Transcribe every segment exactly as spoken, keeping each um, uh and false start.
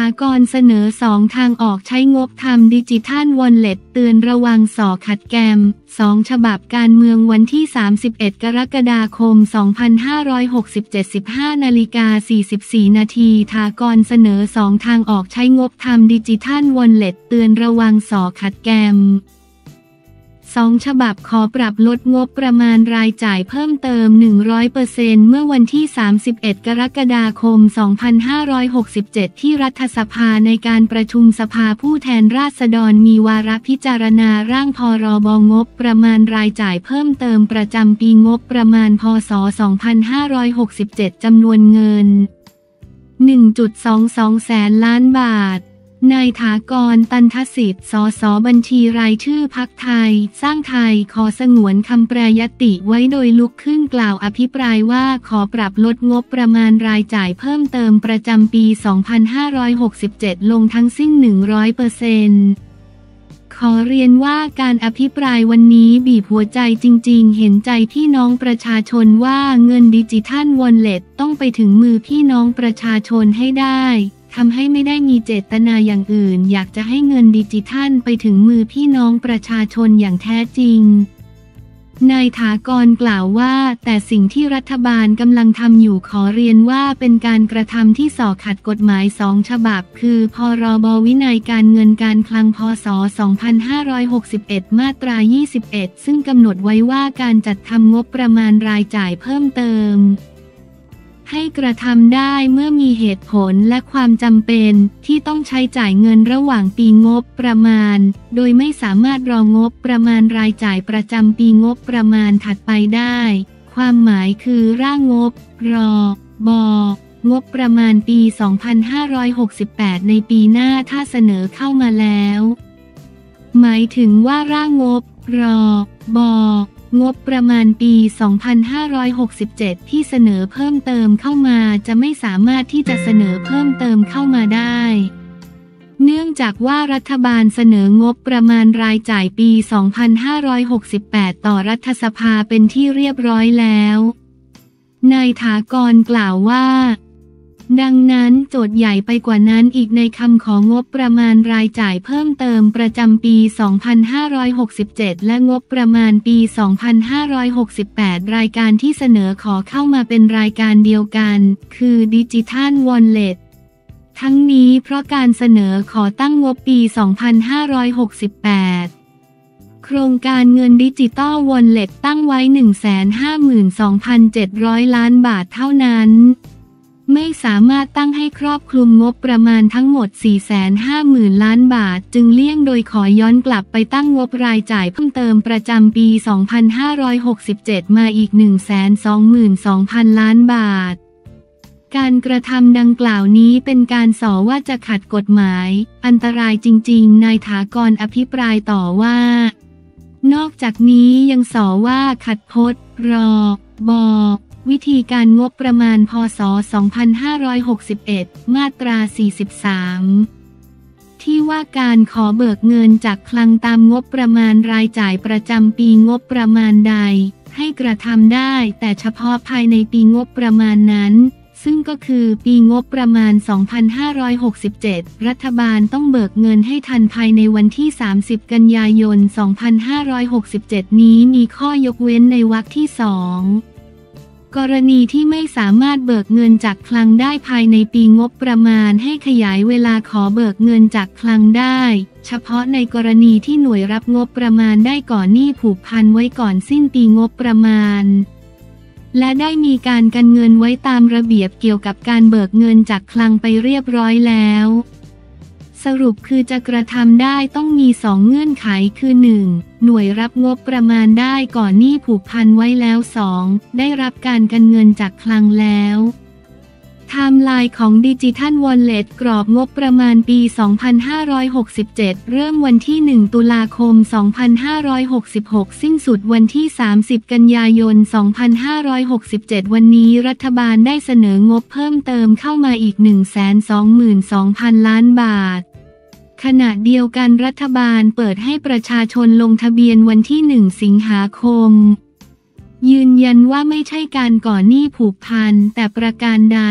ากรเสนอสองทางออกใช้งบทำดิจิทัลวอลเล็ตเตือนระวังส่อขัดแกมสองฉบับการเมืองวันที่สามสิบเอ็ดกรกฎาคมสองพันห้าร้อยหกสิบเจ็ด สิบห้านาฬิกาสี่สิบสี่นาทีถากรเสนอสองทางออกใช้งบทำดิจิทัลวอลเล็ตเตือนระวังส่อขัดแกมสองฉบับขอปรับลดงบประมาณรายจ่ายเพิ่มเติม หนึ่งร้อยเปอร์เซ็นต์ เมื่อวันที่ สามสิบเอ็ดกรกฎาคมสองพันห้าร้อยหกสิบเจ็ด ที่รัฐสภาในการประชุมสภาผู้แทนราษฎรมีวาระพิจารณาร่างพรบงบประมาณรายจ่ายเพิ่มเติมประจำปีงบประมาณพ.ศ. สองพันห้าร้อยหกสิบเจ็ด จำนวนเงิน หนึ่งจุดสองสอง แสนล้านบาทนายถากร ตันทสิทธิ์ สส บัญชีรายชื่อพรรคไทยสร้างไทยขอสงวนคำแปรยติไว้โดยลุกขึ้นกล่าวอภิปรายว่าขอปรับลดงบประมาณรายจ่ายเพิ่มเติมประจำปี สองพันห้าร้อยหกสิบเจ็ด ลงทั้งสิ้น หนึ่งร้อยเปอร์เซ็นต์ขอเรียนว่าการอภิปรายวันนี้บีบหัวใจจริงๆเห็นใจพี่น้องประชาชนว่าเงินดิจิทัลวอลเล็ตต้องไปถึงมือพี่น้องประชาชนให้ได้ทำให้ไม่ได้มีเจตนาอย่างอื่นอยากจะให้เงินดิจิทัลไปถึงมือพี่น้องประชาชนอย่างแท้จริงนายถากรกล่าวว่าแต่สิ่งที่รัฐบาลกำลังทำอยู่ขอเรียนว่าเป็นการกระทำที่ส่อขัดกฎหมายสองฉบับคือพรบวินัยการเงินการคลังพ.ศ. สองพันห้าร้อยหกสิบเอ็ด มาตรา ยี่สิบเอ็ด ซึ่งกำหนดไว้ว่าการจัดทำงบประมาณรายจ่ายเพิ่มเติมให้กระทำได้เมื่อมีเหตุผลและความจำเป็นที่ต้องใช้จ่ายเงินระหว่างปีงบประมาณโดยไม่สามารถรองบประมาณรายจ่ายประจำปีงบประมาณถัดไปได้ความหมายคือร่างงบรบงบประมาณปี สองพันห้าร้อยหกสิบแปด ในปีหน้าถ้าเสนอเข้ามาแล้วหมายถึงว่าร่างงบรบงบประมาณปี สองพันห้าร้อยหกสิบเจ็ด ที่เสนอเพิ่มเติมเข้ามาจะไม่สามารถที่จะเสนอเพิ่มเติมเข้ามาได้เนื่องจากว่ารัฐบาลเสนองบประมาณรายจ่ายปี สองพันห้าร้อยหกสิบแปด ต่อรัฐสภาเป็นที่เรียบร้อยแล้วนายถากรกล่าวว่าดังนั้นโจทย์ใหญ่ไปกว่านั้นอีกในคำของงบประมาณรายจ่ายเพิ่มเติมประจำปี สองพันห้าร้อยหกสิบเจ็ด และงบประมาณปี สองพันห้าร้อยหกสิบแปด รายการที่เสนอขอเข้ามาเป็นรายการเดียวกันคือดิจิทัลวอลเล็ตทั้งนี้เพราะการเสนอขอตั้งงบปี สองพันห้าร้อยหกสิบแปด โครงการเงินดิจิตอลวอลเล็ตตั้งไว้ หนึ่งแสนห้าหมื่นสองพันเจ็ดร้อย ล้านบาทเท่านั้นไม่สามารถตั้งให้ครอบคลุมงบประมาณทั้งหมด สี่แสนห้าหมื่น ล้านบาทจึงเลี่ยงโดยขอย้อนกลับไปตั้งงบรายจ่ายเพิ่มเติมประจำปี สองพันห้าร้อยหกสิบเจ็ด มาอีก หนึ่งแสนสองหมื่นสองพัน ล้านบาทการกระทำดังกล่าวนี้เป็นการส่อว่าจะขัดกฎหมายอันตรายจริงๆนายถากรอภิปรายต่อว่านอกจากนี้ยังส่อว่าขัดพจน์รบวิธีการงบประมาณพ.ศ. สองพันห้าร้อยหกสิบเอ็ด มาตรา สี่สิบสาม ที่ว่าการขอเบิกเงินจากคลังตามงบประมาณรายจ่ายประจำปีงบประมาณใดให้กระทำได้แต่เฉพาะภายในปีงบประมาณนั้นซึ่งก็คือปีงบประมาณ สองพันห้าร้อยหกสิบเจ็ด รัฐบาลต้องเบิกเงินให้ทันภายในวันที่ สามสิบ กันยายน สองพันห้าร้อยหกสิบเจ็ด นี้มีข้อยกเว้นในวรรคที่ สองกรณีที่ไม่สามารถเบิกเงินจากคลังได้ภายในปีงบประมาณให้ขยายเวลาขอเบิกเงินจากคลังได้เฉพาะในกรณีที่หน่วยรับงบประมาณได้ก่อนหนี้ผูกพันไว้ก่อนสิ้นปีงบประมาณและได้มีการกันเงินไว้ตามระเบียบเกี่ยวกับการเบิกเงินจากคลังไปเรียบร้อยแล้วสรุปคือจะกระทำได้ต้องมีสองเงื่อนไขคือ หนึ่ง หน่วยรับงบประมาณได้ก่อนหนี้ผูกพันไว้แล้ว สอง ได้รับการกันเงินจากคลังแล้วไทม์ไลน์ของดิจิทัลวอลเล็ตกรอบงบประมาณปี สองพันห้าร้อยหกสิบเจ็ด เริ่มวันที่ หนึ่ง ตุลาคม สองพันห้าร้อยหกสิบหก สิ้นสุดวันที่ สามสิบ กันยายน สองพันห้าร้อยหกสิบเจ็ด วันนี้รัฐบาลได้เสนองบเพิ่มเติมเข้ามาอีก หนึ่งแสนสองหมื่นสองพัน ล้านบาทขณะเดียวกันรัฐบาลเปิดให้ประชาชนลงทะเบียนวันที่ หนึ่ง สิงหาคมยืนยันว่าไม่ใช่การก่อหนี้ผูกพันแต่ประการใดเพ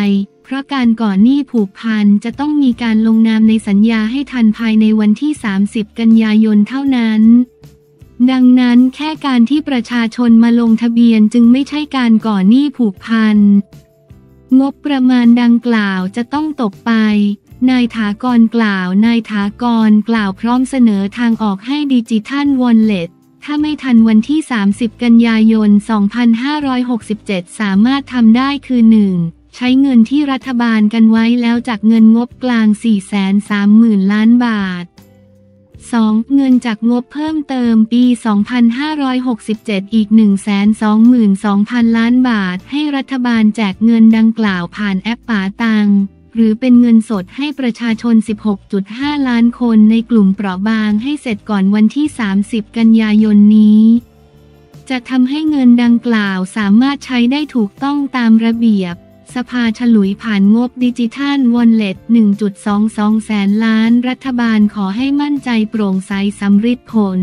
ราะการก่อหนี้ผูกพันจะต้องมีการลงนามในสัญญาให้ทันภายในวันที่สามสิบกันยายนเท่านั้นดังนั้นแค่การที่ประชาชนมาลงทะเบียนจึงไม่ใช่การก่อหนี้ผูกพันงบประมาณดังกล่าวจะต้องตกไปนายถากรกล่าวนายถากรกล่าวพร้อมเสนอทางออกให้ดิจิทัลวอลเล็ตถ้าไม่ทันวันที่สามสิบกันยายนสองพันห้าร้อยหกสิบเจ็ดสามารถทำได้คือ หนึ่ง ใช้เงินที่รัฐบาลกันไว้แล้วจากเงินงบกลาง สี่แสนสามหมื่น ล้านบาท สอง เงินจากงบเพิ่มเติมปี สองพันห้าร้อยหกสิบเจ็ด อีก หนึ่งแสนสองหมื่นสองพัน ล้านบาทให้รัฐบาลแจกเงินดังกล่าวผ่านแอปป๋าตังหรือเป็นเงินสดให้ประชาชน สิบหกจุดห้า ล้านคนในกลุ่มเปราะบางให้เสร็จก่อนวันที่ สามสิบ กันยายนนี้จะทำให้เงินดังกล่าวสามารถใช้ได้ถูกต้องตามระเบียบสภาฉลุยผ่านงบดิจิทัลวอลเล็ต หนึ่งจุดสองสอง แสนล้านรัฐบาลขอให้มั่นใจโปร่งใสสำฤทธิ์ผล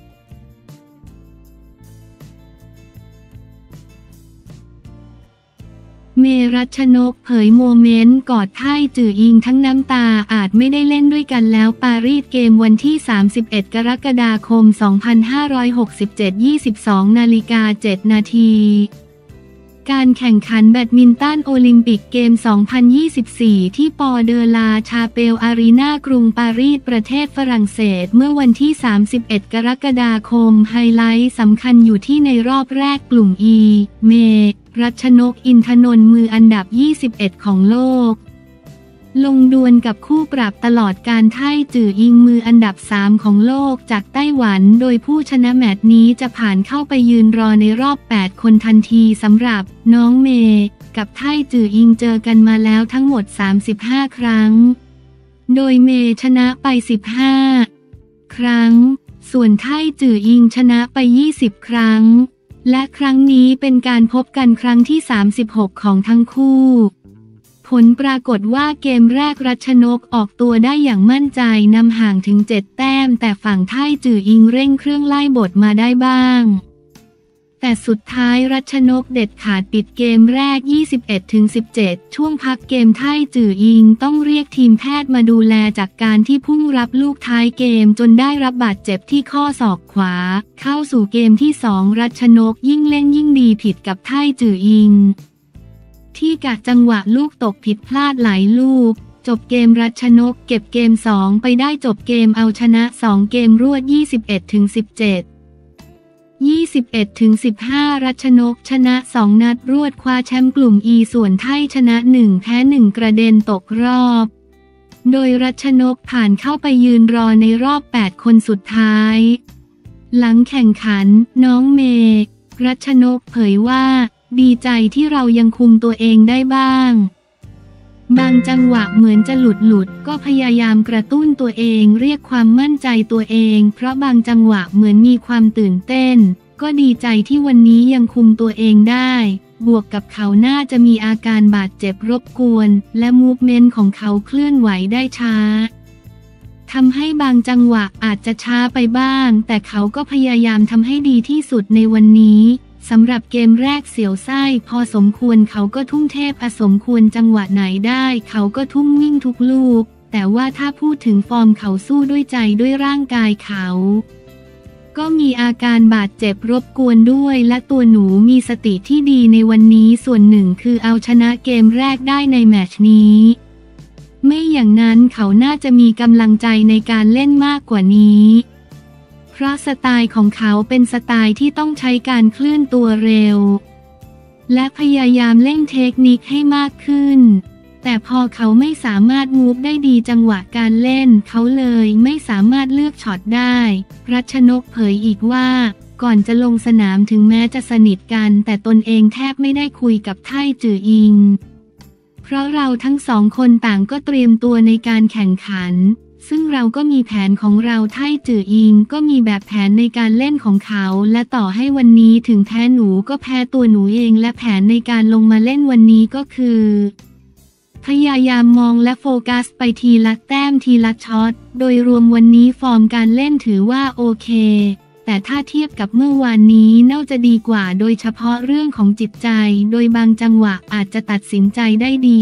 เมรัชนกเผยโมเมนต์กอดไท่จื่ออิงทั้งน้ำตาอาจไม่ได้เล่นด้วยกันแล้วปารีสเกมวันที่สามสิบเอ็ดกรกฎาคมสองพันห้าร้อยหกสิบเจ็ด ยี่สิบสองนาฬิกาเจ็ดนาทีการแข่งขันแบดมินตันโอลิมปิกเกม สองพันยี่สิบสี่ ที่ปอเดอลาชาเปลอารีนากรุงปารีสประเทศฝรั่งเศสเมื่อวันที่สามสิบเอ็ดกรกฎาคมไฮไลท์สำคัญอยู่ที่ในรอบแรกกลุ่ม E เมรัชนกอินทนนท์มืออันดับยี่สิบเอ็ดของโลกลงดวลกับคู่ปรับตลอดการไท่จื่ออิงมืออันดับสามของโลกจากไต้หวันโดยผู้ชนะแมตช์นี้จะผ่านเข้าไปยืนรอในรอบแปดคนทันทีสำหรับน้องเมย์กับไท่จื่ออิงเจอกันมาแล้วทั้งหมดสามสิบห้าครั้งโดยเมย์ชนะไปสิบห้าครั้งส่วนไท่จื่ออิงชนะไปยี่สิบครั้งและครั้งนี้เป็นการพบกันครั้งที่สามสิบหกของทั้งคู่ผลปรากฏว่าเกมแรกรัชนกออกตัวได้อย่างมั่นใจนำห่างถึงเจ็ดแต้มแต่ฝั่งไท่จื่ออิงเร่งเครื่องไล่บทมาได้บ้างแต่สุดท้ายรัชนกเด็ดขาดปิดเกมแรก ยี่สิบเอ็ดถึงสิบเจ็ด ช่วงพักเกมไท่จื่ออิงต้องเรียกทีมแพทย์มาดูแลจากการที่พุ่งรับลูกท้ายเกมจนได้รับบาดเจ็บที่ข้อศอกขวาเข้าสู่เกมที่สองรัชนกยิ่งเล่นยิ่งดีผิดกับไท่จื่ออิงที่กะจังหวะลูกตกผิดพลาดหลายลูกจบเกมรัชนกเก็บเกมสองไปได้จบเกมเอาชนะสองเกมรวด ยี่สิบเอ็ดถึงสิบเจ็ด ยี่สิบเอ็ดถึงสิบห้า รัชนกชนะสองนัดรวดคว้าแชมป์กลุ่ม E ส่วนไท่ชนะหนึ่งแพ้หนึ่งกระเด็นตกรอบโดยรัชนกผ่านเข้าไปยืนรอในรอบแปดคนสุดท้ายหลังแข่งขันน้องเมย์รัชนกเผยว่าดีใจที่เรายังคุมตัวเองได้บ้างบางจังหวะเหมือนจะหลุดหลุดก็พยายามกระตุ้นตัวเองเรียกความมั่นใจตัวเองเพราะบางจังหวะเหมือนมีความตื่นเต้นก็ดีใจที่วันนี้ยังคุมตัวเองได้บวกกับเขาน่าจะมีอาการบาดเจ็บรบกวนและมูฟเมนต์ของเขาเคลื่อนไหวได้ช้าทำให้บางจังหวะอาจจะช้าไปบ้างแต่เขาก็พยายามทำให้ดีที่สุดในวันนี้สำหรับเกมแรกเสียวไส้พอสมควรเขาก็ทุ่มเทพอสมควรจังหวะไหนได้เขาก็ทุ่มวิ่งทุกลูกแต่ว่าถ้าพูดถึงฟอร์มเขาสู้ด้วยใจด้วยร่างกายเขาก็มีอาการบาดเจ็บรบกวนด้วยและตัวหนูมีสติที่ดีในวันนี้ส่วนหนึ่งคือเอาชนะเกมแรกได้ในแมตช์นี้ไม่อย่างนั้นเขาน่าจะมีกำลังใจในการเล่นมากกว่านี้เพราะสไตล์ของเขาเป็นสไตล์ที่ต้องใช้การเคลื่อนตัวเร็วและพยายามเล่นเทคนิคให้มากขึ้นแต่พอเขาไม่สามารถมูฟได้ดีจังหวะการเล่นเขาเลยไม่สามารถเลือกช็อตได้รัชนกเผยอีกว่าก่อนจะลงสนามถึงแม้จะสนิทกันแต่ตนเองแทบไม่ได้คุยกับไท่จื่ออิงเพราะเราทั้งสองคนต่างก็เตรียมตัวในการแข่งขันซึ่งเราก็มีแผนของเราไท่จื่ออิงก็มีแบบแผนในการเล่นของเขาและต่อให้วันนี้ถึงแพ้หนูก็แพ้ตัวหนูเองและแผนในการลงมาเล่นวันนี้ก็คือพยายามมองและโฟกัสไปทีละแต้มทีละช็อตโดยรวมวันนี้ฟอร์มการเล่นถือว่าโอเคแต่ถ้าเทียบกับเมื่อวานนี้น่าจะดีกว่าโดยเฉพาะเรื่องของจิตใจโดยบางจังหวะอาจจะตัดสินใจได้ดี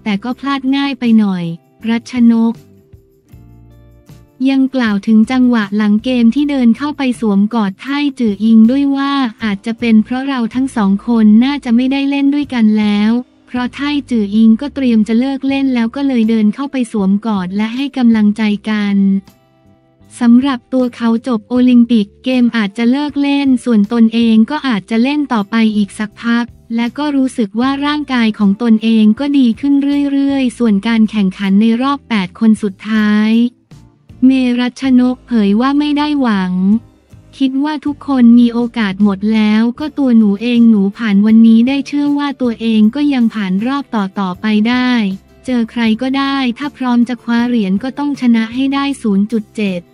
แต่ก็พลาดง่ายไปหน่อยรัชนกยังกล่าวถึงจังหวะหลังเกมที่เดินเข้าไปสวมกอดไท่จืออิงด้วยว่าอาจจะเป็นเพราะเราทั้งสองคนน่าจะไม่ได้เล่นด้วยกันแล้วเพราะไท่จืออิงก็เตรียมจะเลิกเล่นแล้วก็เลยเดินเข้าไปสวมกอดและให้กำลังใจกันสำหรับตัวเขาจบโอลิมปิกเกมอาจจะเลิกเล่นส่วนตนเองก็อาจจะเล่นต่อไปอีกสักพักและก็รู้สึกว่าร่างกายของตนเองก็ดีขึ้นเรื่อยๆส่วนการแข่งขันในรอบแปดคนสุดท้ายเมรัชนกเผยว่าไม่ได้หวังคิดว่าทุกคนมีโอกาสหมดแล้วก็ตัวหนูเองหนูผ่านวันนี้ได้เชื่อว่าตัวเองก็ยังผ่านรอบต่อๆไปได้เจอใครก็ได้ถ้าพร้อมจะคว้าเหรียญก็ต้องชนะให้ได้ ศูนย์จุดเจ็ด